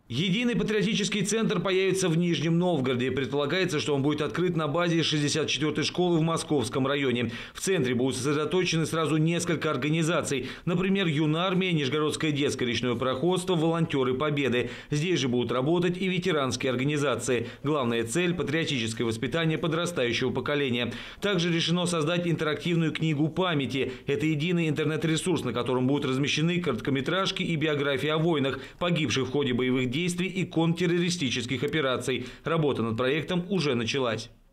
Единый патриотический центр появится в Нижнем Новгороде. Предполагается, что он будет открыт на базе 64-й школы в Московском районе. В центре будут сосредоточены сразу несколько организаций. Например, Юнармия, Нижегородское детское речное пароходство, волонтеры Победы. Здесь же будут работать и ветеранские организации. Главная цель – патриотическое воспитание подрастающего поколения. Также решено создать интерактивную книгу памяти. Это единый интернет-ресурс, на котором будут размещены короткометражки и биографии о воинах, погибших в ходе боевых действий и контртеррористических операций. Работа над проектом уже началась.